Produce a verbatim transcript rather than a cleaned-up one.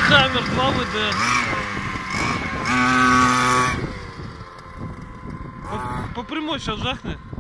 Хаммер два вэ дэ. По, по прямой сейчас жахнет.